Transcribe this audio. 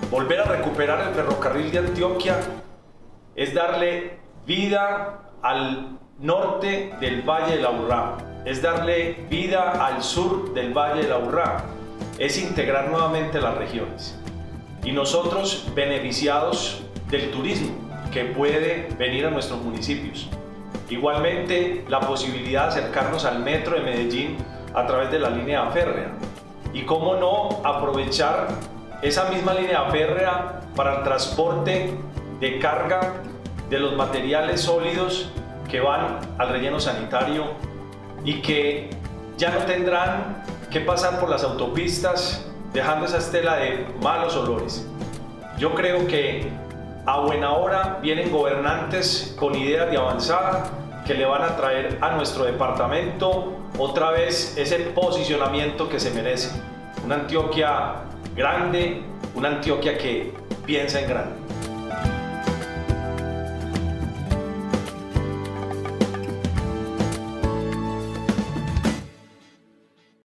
Volver a recuperar el ferrocarril de Antioquia es darle vida al norte del Valle del Aburrá, es darle vida al sur del Valle del Aburrá, es integrar nuevamente las regiones. Y nosotros beneficiados del turismo que puede venir a nuestros municipios. Igualmente, la posibilidad de acercarnos al metro de Medellín a través de la línea férrea. Y cómo no aprovechar esa misma línea férrea para el transporte de carga de los materiales sólidos que van al relleno sanitario y que ya no tendrán que pasar por las autopistas dejando esa estela de malos olores. Yo creo que a buena hora vienen gobernantes con ideas de avanzada que le van a traer a nuestro departamento otra vez ese posicionamiento que se merece. Una Antioquia grande, una Antioquia que piensa en grande.